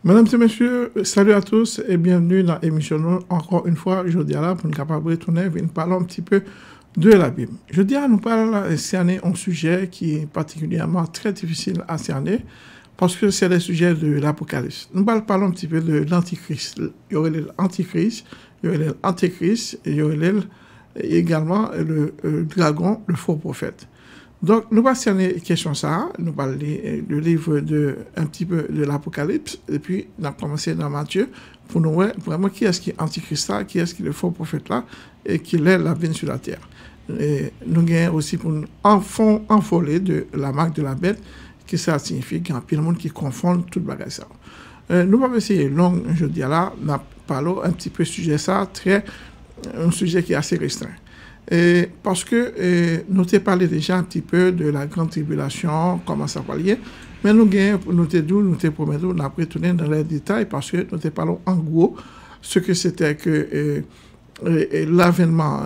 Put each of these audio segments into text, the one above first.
Mesdames et messieurs, salut à tous et bienvenue dans l'émission. Encore une fois, je dis là pour nous capables de retourner, nous parlons un petit peu de la Bible. Je dis à nous parler de cerner un sujet qui est particulièrement très difficile à cerner parce que c'est le sujet de l'Apocalypse. Nous parlons un petit peu de l'Antichrist. Il y aurait l'Antichrist, il y aurait l'Antéchrist, et il y aurait également le dragon, le faux prophète. Donc, nous allons cerner la question ça, nous allons lire le livre un petit peu de l'Apocalypse, et puis nous allons commencer dans Matthieu pour nous voir vraiment qui est-ce qui est Antichrist là, qui est-ce qui est le faux prophète là, et qui est la venue sur la terre. Et nous gagnons aussi pour nous enfoler de la marque de la bête, qui ça signifie qu'il y a un monde qui confond tout le bagage ça. Nous allons essayer long, je dis là, nous parlons un petit peu sujet ça, un sujet qui est assez restreint. Et parce que nous t'ai parlé déjà un petit peu de la grande tribulation, comment ça va lier, mais nous t'ai promis nous n'avons retourné dans les détails parce que nous t'ai parlé en gros ce que c'était que l'avènement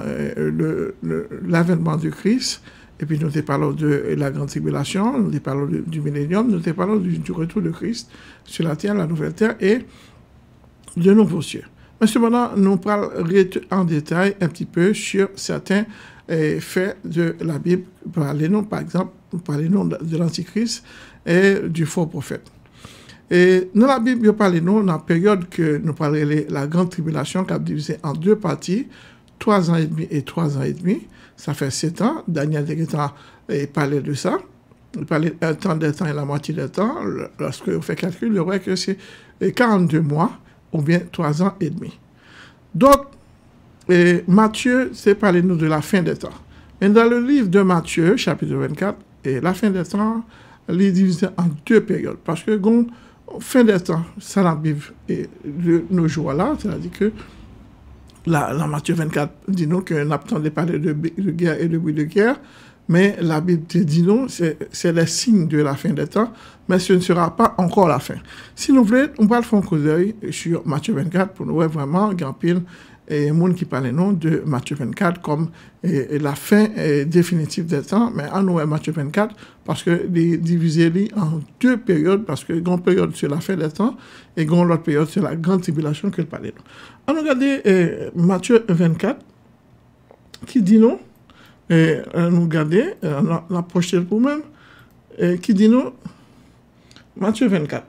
du Christ, et puis nous t'ai parlé de la grande tribulation, nous t'ai parlé du millénium, nous t'ai parlé du retour de Christ sur la terre, la nouvelle terre et de nouveaux cieux. Mais cependant, nous parlons en détail un petit peu sur certains faits de la Bible. Parlez-nous, par exemple, de l'Antichrist et du faux prophète. Et dans la Bible, nous parlons dans la période que nous parlons de la grande tribulation, qui a divisé en deux parties, 3 ans et demi et 3 ans et demi. Ça fait 7 ans. Daniel parlait de ça. Il parlait un temps des temps et la moitié des temps. Lorsque vous faites calcul, vous verrez que c'est 42 mois. Ou bien 3 ans et demi. Donc, Matthieu, c'est parler-nous de la fin des temps. Mais dans le livre de Matthieu, chapitre 24, la fin des temps, il est divisé en deux périodes. Parce que, fin des temps, ça la Bible, et de nos jours-là, c'est-à-dire que, la Matthieu 24 dit nous qu'on attend de parler de guerre et de bruit de guerre, mais la Bible dit nous, c'est les signes de la fin des temps, mais ce ne sera pas encore la fin. Si nous voulons, on va faire un coup d'œil sur Matthieu 24 pour nous voir vraiment grand pile et monde qui parle non de Matthieu 24 comme la fin définitive des temps, mais en nous Matthieu 24 parce que les divisé en deux périodes, parce que une période sur la fin des temps et une autre période sur la grande tribulation que parle non. On regarde Matthieu 24 qui dit non. Et nous regarder, on a projeté pour même, qui dit nous, Matthieu 24.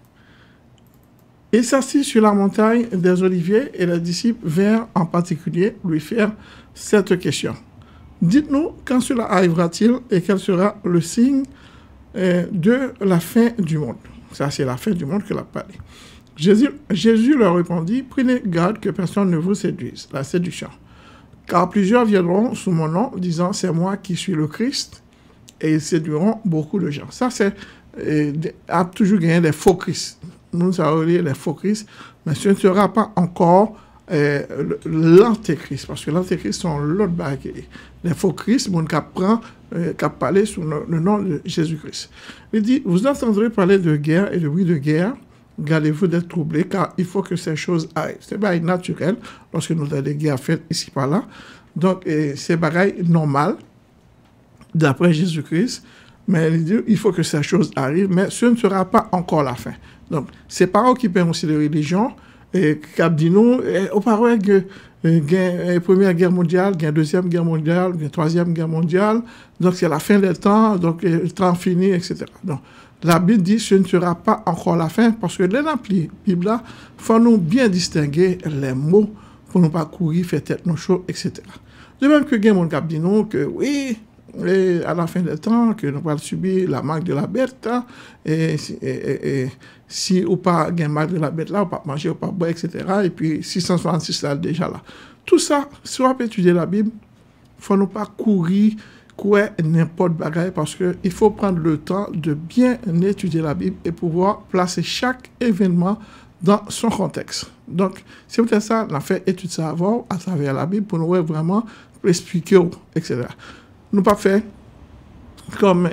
Il s'assit sur la montagne des Oliviers et les disciples vinrent en particulier lui faire cette question. Dites-nous quand cela arrivera-t-il et quel sera le signe de la fin du monde. Ça, c'est la fin du monde que l'a parlé. Jésus leur répondit, prenez garde que personne ne vous séduise. La séduction. Car plusieurs viendront sous mon nom, disant c'est moi qui suis le Christ, et ils séduiront beaucoup de gens. Ça, c'est a toujours gagné les faux Christ. Nous avons les faux Christ, mais ce ne sera pas encore l'Antéchrist, parce que l'Antéchrist sont l'autre barrière. Les faux Christ, mon qui parlé sous le nom de Jésus-Christ. Il dit, vous entendrez parler de guerre et de bruit de guerre. Gardez-vous d'être troublés, car il faut que ces choses arrivent. C'est pas naturel lorsque nous avons des guerres faites ici par là. Donc, c'est pareil normal, d'après Jésus-Christ. Mais il faut que ces choses arrivent, mais ce ne sera pas encore la fin. Donc, c'est pas eux qui peuvent aussi de religion, et qui dit nous, auparavant, Première Guerre mondiale, Deuxième Guerre mondiale, Troisième Guerre mondiale, donc c'est la fin des temps, donc le temps fini, etc. Donc, la Bible dit que ce ne sera pas encore la fin, parce que dans la Bible, il faut nous bien distinguer les mots pour ne pas courir, faire tête nos choses, etc. De même que quelqu'un qui dit nous que oui, et à la fin des temps, que nous allons subir la marque de la bête, et si ou pas la marque de la bête là, ou pas manger, ou pas boire, etc. Et puis 666 là déjà là. Tout ça, si on peut étudier la Bible, il ne faut nous pas courir n'importe bagaille parce qu'il faut prendre le temps de bien étudier la Bible et pouvoir placer chaque événement dans son contexte. Donc, c'est peut-être ça, on a fait étude ça avant à travers la Bible pour nous vraiment expliquer, etc. Nous pas fait comme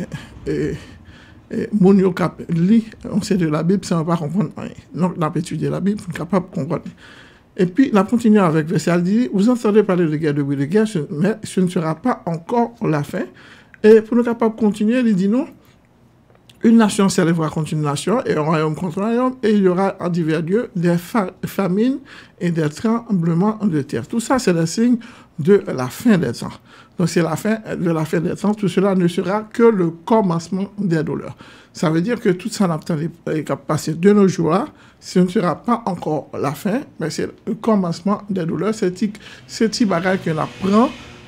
mon yo cap lit, on sait de la Bible, ça ne va pas comprendre rien. Donc, on a étudié la Bible pour être capable de comprendre. Et puis, on a continué avec verset, elle dit, vous entendez parler de guerre, de bruit de guerre, mais ce ne sera pas encore la fin. Et pour nous capables de continuer, il dit non, Une nation s'élèvera contre une nation et un royaume contre un royaume, et il y aura en divers lieux des famines et des tremblements de terre. Tout ça, c'est le signe de la fin des temps. Donc, c'est la fin de la fin des temps. Tout cela ne sera que le commencement des douleurs. Ça veut dire que tout ça n'a pas passé de nos jours-là. Ce ne sera pas encore la fin, mais c'est le commencement des douleurs. C'est petit bagage qu'on apprend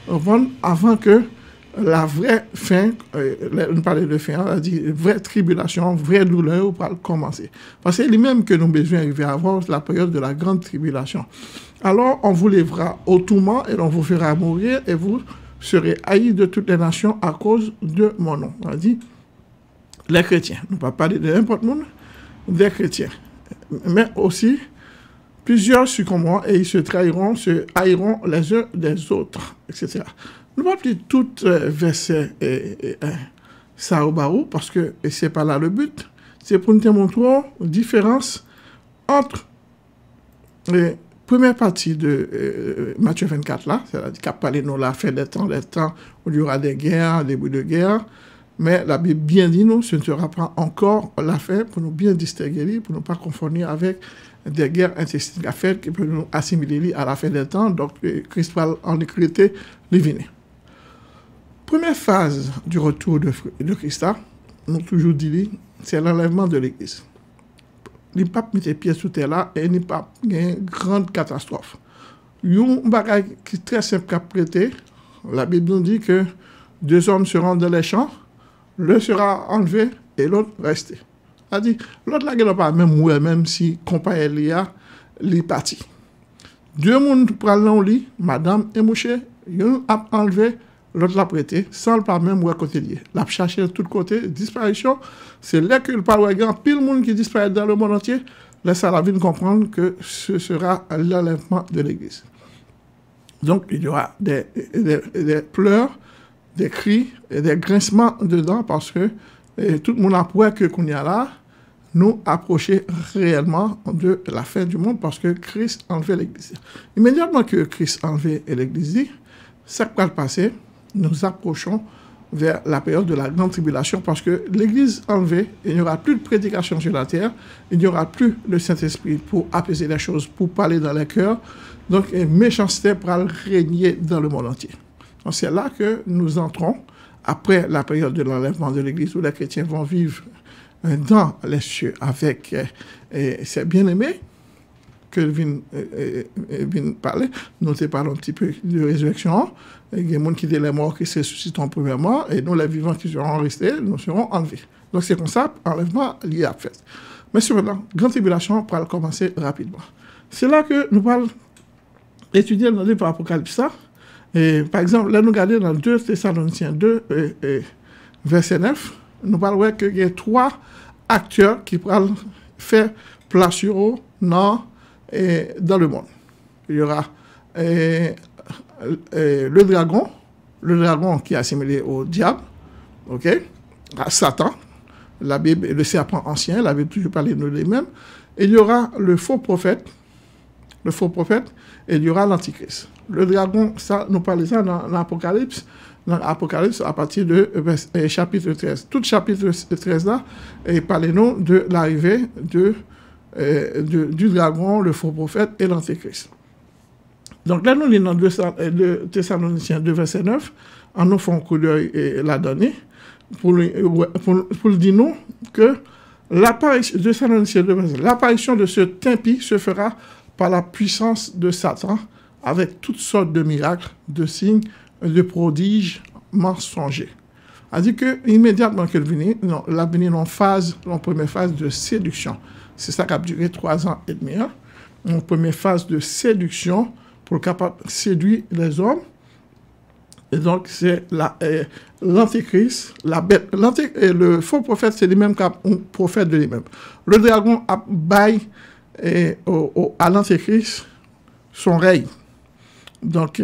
avant que la vraie fin, on parlait de fin, on a dit vraie tribulation, vraie douleur pour commencer. Parce que c'est lui-même que nous besoin d'arriver à avoir la période de la grande tribulation. Alors, on vous lèvera au tourment et on vous fera mourir et vous serez haïs de toutes les nations à cause de mon nom. On a dit les chrétiens. On ne va pas parler de n'importe monde, des chrétiens. Mais aussi, plusieurs succomberont et ils se trahiront, se haïront les uns des autres, etc. Nous ne pouvons pas plus tout verset ça au barreau, parce que ce n'est pas là le but. C'est pour nous démontrer la différence entre la première partie de Matthieu 24, là, c'est-à-dire qu'a parlé de la fin des temps où il y aura des guerres, des bruits de guerre. Mais la Bible bien dit, nous, ce ne sera pas encore la fin pour nous bien distinguer, pour ne pas confondre avec des guerres intestines qui peuvent nous assimiler à la fin des temps. Donc, Christ va en décréter les vignes. Première phase du retour de Christ, nous toujours dit, c'est l'enlèvement de l'Église. Il n'y a pas mis les pieds sous terre là et il n'y a pas une grande catastrophe. Il y a un bagage qui est très simple à prêter. La Bible nous dit que 2 hommes seront dans les champs, l'un sera enlevé et l'autre resté. C'est-à-dire, l'autre là, il n'a pas même si comparé Elia, il est parti. 2 personnes prennent le lit, madame et monsieur, l'un a enlevé, l'autre l'a prêté, sans le pas même où côté lié. L'a cherché de tous côtés, disparition. C'est là que le parle grand pile monde qui disparaît dans le monde entier. Laisse à la vie comprendre que ce sera l'enlèvement de l'Église. Donc, il y aura des pleurs, des cris et des grincements dedans parce que tout le monde a peur que qu'on y a là, nous approcher réellement de la fin du monde parce que Christ enlevait l'Église. Immédiatement que Christ enlevait l'Église, ça va passer. Nous approchons vers la période de la grande tribulation parce que l'Église enlevée, il n'y aura plus de prédication sur la terre, il n'y aura plus le Saint-Esprit pour apaiser les choses, pour parler dans les cœurs. Donc, méchanceté pourra régner dans le monde entier. Donc, c'est là que nous entrons, après la période de l'enlèvement de l'Église, où les chrétiens vont vivre dans les cieux avec ses bien-aimés, que vient parler. Nous te parlons un petit peu de résurrection. Il y a des gens qui étaient les morts qui se ressuscitent premièrement, et nous, les vivants qui seront restés, nous serons enlevés. Donc, c'est comme ça, enlèvement lié à fait. Mais cependant, grande tribulation pour commencer rapidement. C'est là que nous parlons étudier dans le livre Apocalypse. Et, par exemple, là, nous regardons dans 2 Thessaloniciens 2, verset 9, nous parlons qu'il y a 3 acteurs qui pourront faire place sur eux dans le monde. Il y aura le dragon qui est assimilé au diable, ok, à Satan, la Bible, le serpent ancien, la Bible toujours parle de lui-même. Et il y aura le faux prophète, et il y aura l'antichrist. Le dragon, ça, nous parlons ça dans l'Apocalypse. Dans l'Apocalypse, à partir de chapitre 13. Tout chapitre 13 là, et parlez-nous de l'arrivée du dragon, le faux prophète et l'antéchrist. Donc là, nous lisons dans Thessaloniciens 2, verset 9, en nous faisant un coup d'œil la donnée, pour dire nous que l'apparition de ce impie se fera par la puissance de Satan, avec toutes sortes de miracles, de signes, de prodiges mensongers. C'est-à-dire qu'immédiatement qu'elle venait, la venue en première phase de séduction. C'est ça qui a duré 3 ans et demi. En première phase de séduction pour capable de séduire les hommes. Et donc, c'est l'antéchrist, la bête. Le faux prophète, c'est lui-même qui a un prophète de lui-même. Le dragon a baillé à l'antéchrist son règne. Donc,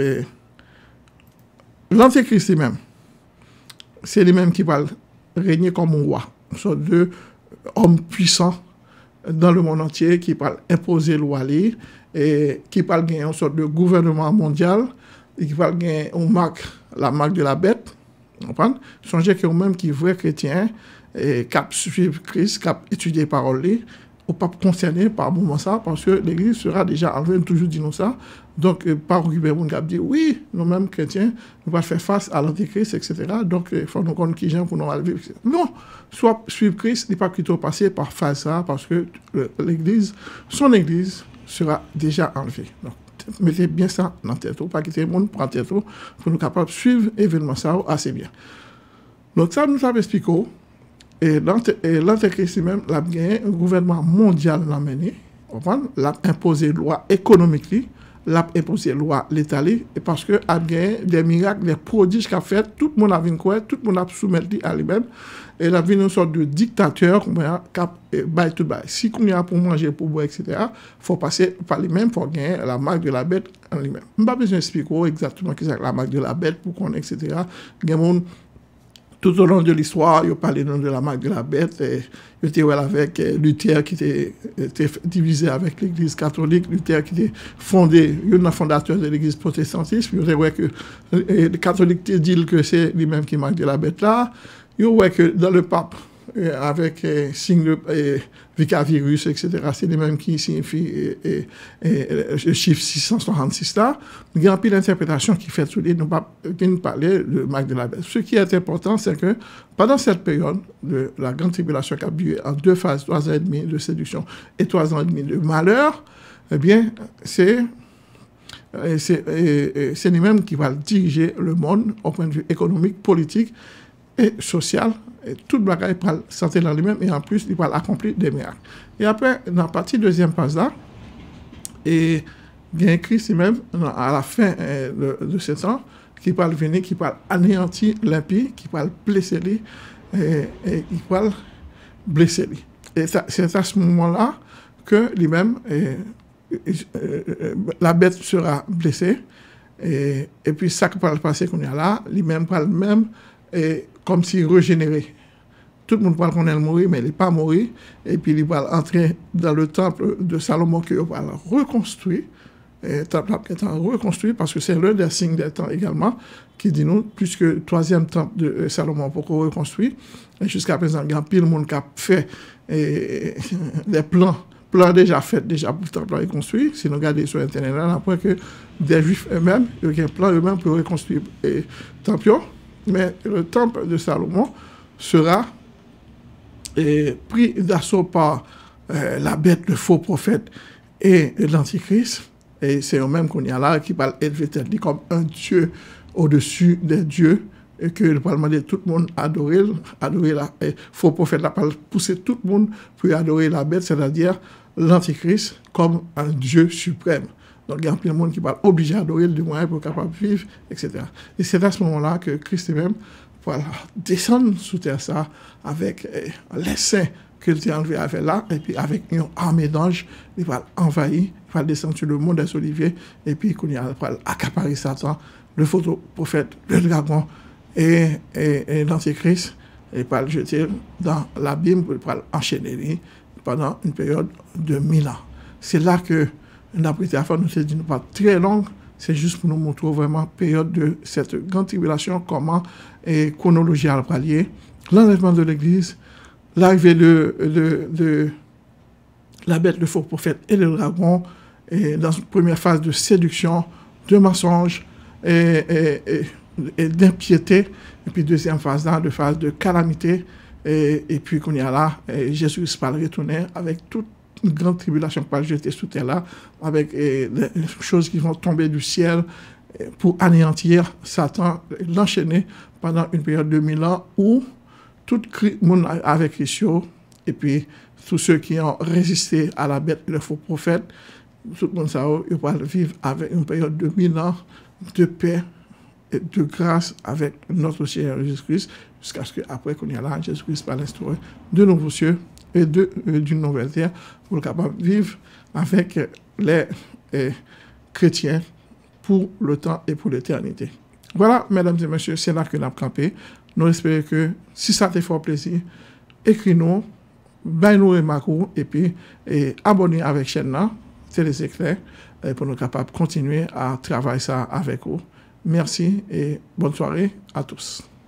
l'antéchrist lui-même, c'est lui-même qui va régner comme un roi. Une sorte d'homme puissant dans le monde entier qui va imposer loi et qui va gagner une sorte de gouvernement mondial et qui va gagner la marque de la bête. Vous comprenez? Songez que vous-même qui est vrai chrétien cap suivre Christ, cap étudier parole, ou pas concerné par moment ça, parce que l'Église sera déjà enlevée, toujours dit nous ça. Donc, par occupé, on a dit, oui, nous-mêmes chrétiens, nous allons faire face à l'Antéchrist, etc. Donc, il faut nous connaître qui gens pour nous vivre. Non, soit suivre Christ, n'est pas plutôt passer par phase ça, parce que l'Église, son Église, sera déjà enlevée. Donc, mettez bien ça dans la tête, pas quitter le monde pour la tête, pour nous capables de suivre l'événement ça assez bien. Donc, ça nous a expliqué. Et l'Antéchrist même, l'a gagné un gouvernement mondial l'a mené, l'a imposé loi économique, l'a imposé loi l'État, et parce que a gagné des miracles, des prodiges qu'a fait, tout le monde a vu quoi, tout le monde a soumis à lui-même, et il a vu une sorte de dictateur qui a bail tout bail. Si on y a pour manger, pour boire, etc., il faut passer par lui-même, il faut gagner la marque de la bête en lui-même. Je n'ai pas besoin d'expliquer exactement ce que la marque de la bête, pour qu'on ait, etc. Tout au long de l'histoire, il parlait de la marque de la bête. Il était avec Luther qui était divisé avec l'Église catholique, Luther qui était fondé, un fondateur de l'Église protestantiste. Il voit que les catholiques disent que c'est lui-même qui marque de la bête là. Il voit que dans le pape, avec signe de Vicavirus, etc., c'est les mêmes qui signifient le chiffre 666 là. Il y a un peu d'interprétation qui fait tout. Nous ne pas parler de marque de la bête. Ce qui est important, c'est que pendant cette période de la grande tribulation qui a duré en 2 phases, 3 ans et demi de séduction et 3 ans et demi de malheur, eh bien, c'est lui-même qui va diriger le monde au point de vue économique, politique et social. Et toute bagaille pour le sentir dans lui-même et en plus, il va accomplir des miracles. Et après, dans la partie deuxième phase là, et il y a Christ lui-même à la fin de ce temps qui va venir, qui va anéantir l'impie, qui va blesser lui, et il va blesser lui. Et c'est à ce moment-là que lui-même, la bête sera blessée, et puis ça qui va le passer qu'on est là, lui-même va le même, et comme s'il régénérait. Tout le monde parle qu'on est mort, mais il n'est pas mort. Et puis il va entrer dans le temple de Salomon qu'il va reconstruire. Le temple est reconstruit parce que c'est l'un des signes des temps également qui dit nous, puisque le 3e temple de Salomon pour qu'on reconstruit. Et jusqu'à présent, il y a pile de monde qui a fait des plans déjà faits déjà pour le temple reconstruit. Si nous regardons sur Internet, on apprend que des Juifs eux-mêmes, il y a un plan eux-mêmes pour reconstruire le temple. Mais le temple de Salomon sera pris d'assaut par la bête, le faux prophète et l'antichrist. Et c'est eux-mêmes qu'on y a là qui parlent élever comme un Dieu au-dessus des dieux. Et que le Parlement de tout le monde adorer la faux prophète, là, pousser tout le monde pour adorer la bête, c'est-à-dire l'antichrist comme un Dieu suprême. Donc, il y a plein de monde qui va obligé à adorer le moyen pour être capable de vivre, etc. Et c'est à ce moment-là que Christ lui-même va descendre sous terre ça avec les saints qu'il a enlevés avec là, et puis avec une armée d'anges, il va envahir, il va descendre sur le mont des Oliviers, et puis il va accaparer Satan, le faux prophète, le dragon et l'antéchrist, et va le jeter dans l'abîme pour enchaîner pendant une période de 1000 ans. C'est là que la affaire nous s'est dit pas très longue, c'est juste pour nous montrer vraiment la période de cette grande tribulation, comment et chronologie à le l'enlèvement de l'Église, l'arrivée de la bête, le faux prophète et le dragon, et dans une première phase de séduction, de mensonge et d'impiété, et puis deuxième phase là, de phase de calamité, et puis qu'on y a là, Jésus va retourner avec toute une grande tribulation qui va jeter sous terre là, avec des choses qui vont tomber du ciel pour anéantir Satan, l'enchaîner pendant une période de 1000 ans où tout le monde avec Christ, et puis tous ceux qui ont résisté à la bête, le faux prophète, tout le monde ça, ils vont vivre avec une période de 1000 ans de paix et de grâce avec notre Seigneur Jésus-Christ, jusqu'à ce qu'après qu'on y a là, Jésus-Christ va l'instaurer de nouveaux cieux et d'une nouvelle terre pour être capable de vivre avec les chrétiens pour le temps et pour l'éternité. Voilà, mesdames et messieurs, c'est là que nous avons campé. Nous espérons que si ça te fait plaisir, écris-nous, nous remarques et puis abonnez avec la chaîne là, c'est les éclairs, pour nous capables de continuer à travailler ça avec vous. Merci et bonne soirée à tous.